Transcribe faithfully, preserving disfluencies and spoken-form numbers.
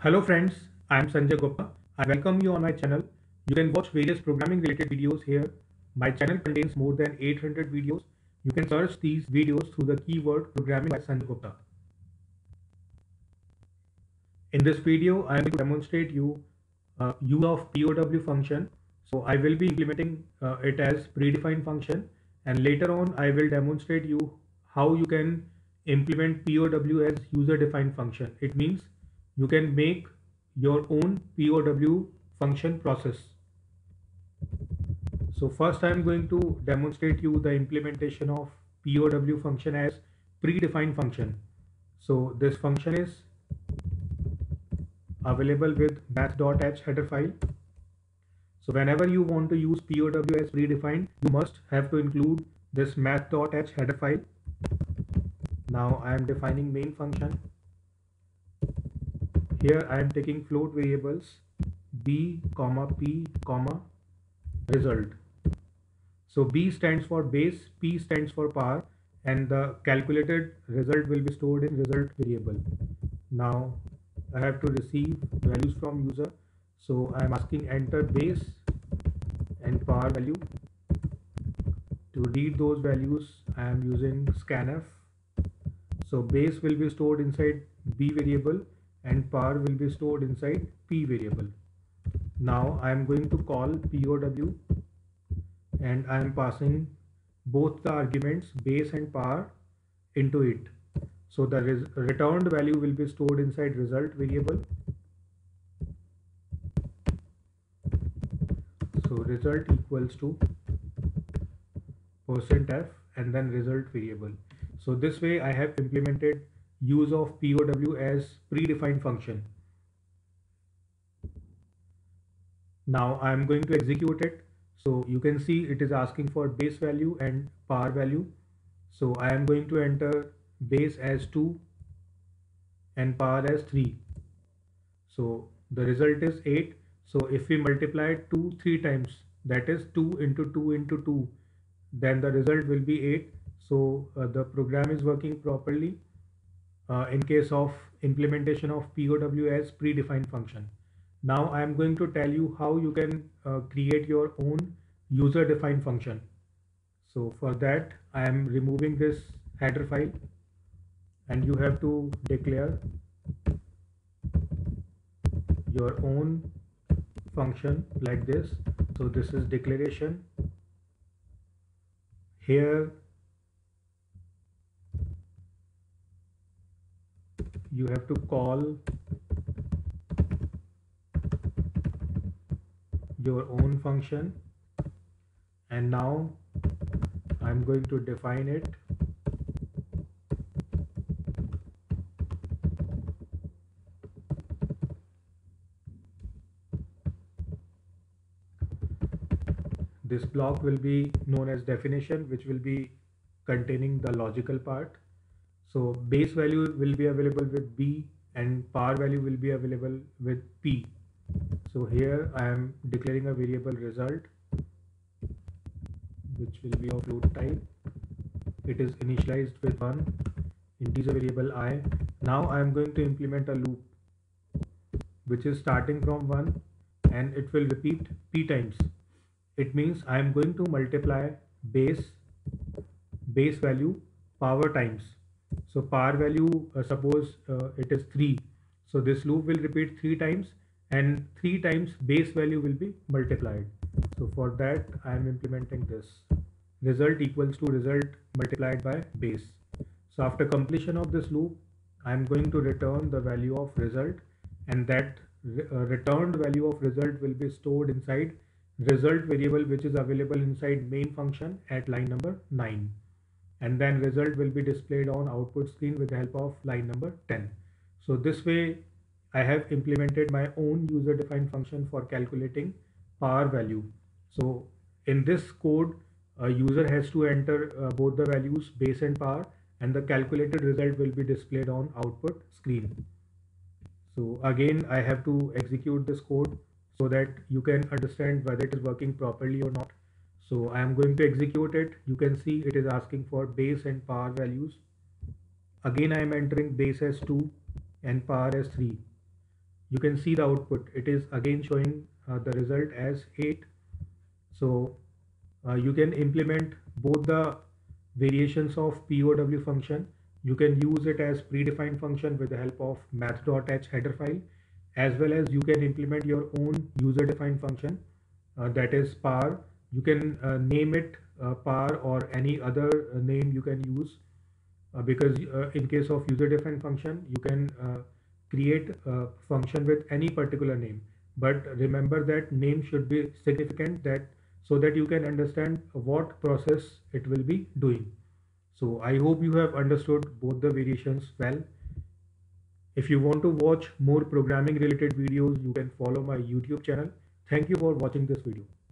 Hello friends, I am Sanjay Gupta. I welcome you on my channel. You can watch various programming related videos here. My channel contains more than eight hundred videos. You can search these videos through the keyword programming by Sanjay Gupta. In this video, I am going to demonstrate you uh, use of P O W function. So I will be implementing uh, it as predefined function, and later on I will demonstrate you how you can implement P O W as user defined function. It means you can make your own P O W function process. So first I am going to demonstrate you the implementation of P O W function as predefined function. So this function is available with math.h header file. So whenever you want to use P O W as predefined, you must have to include this math.h header file. Now I am defining main function. Here I am taking float variables b, comma p, comma result. So b stands for base, p stands for power, and the calculated result will be stored in result variable. Now I have to receive values from user. So I am asking enter base and power value. To read those values, I am using scanf. So base will be stored inside b variable and power will be stored inside p variable. Now I am going to call P O W and I am passing both the arguments base and power into it. So the res returned value will be stored inside result variable. So result equals to percent f and then result variable. So this way I have implemented use of P O W as predefined function. Now I am going to execute it. So you can see it is asking for base value and power value. So I am going to enter base as two and power as three. So the result is eight. So if we multiply two three times, that is two into two into two, then the result will be eight. So uh, the program is working properly uh, in case of implementation of P O W as predefined function. Now I am going to tell you how you can uh, create your own user defined function. So for that I am removing this header file and you have to declare your own function like this. So this is declaration. Here you have to call your own function, and now I'm going to define it. This block will be known as definition, which will be containing the logical part. So base value will be available with b and power value will be available with p. So here I am declaring a variable result which will be of float type. It is initialized with one integer variable I. Now I am going to implement a loop which is starting from one and it will repeat p times. It means I am going to multiply base base value power times. So power value, uh, suppose uh, it is three. So this loop will repeat three times and three times base value will be multiplied. So for that I am implementing this result equals to result multiplied by base. So after completion of this loop, I am going to return the value of result, and that re uh, returned value of result will be stored inside result variable, which is available inside main function at line number nine. And then result will be displayed on output screen with the help of line number ten. So this way I have implemented my own user defined function for calculating power value. So in this code, a user has to enter uh, both the values base and power, and the calculated result will be displayed on output screen. So again I have to execute this code so that you can understand whether it is working properly or not. So I am going to execute it. You can see it is asking for base and power values. Again I am entering base as two and power as three. you can see the output. It is again showing uh, the result as eight. So uh, you can implement both the variations of P O W function. You can use it as predefined function with the help of math.h header file, as well as you can implement your own user defined function, uh, that is par. You can uh, name it uh, par or any other uh, name you can use, uh, because uh, in case of user defined function you can uh, create a function with any particular name, but remember that name should be significant, that so that you can understand what process it will be doing. So I hope you have understood both the variations well. If you want to watch more programming related videos, you can follow my YouTube channel. Thank you for watching this video.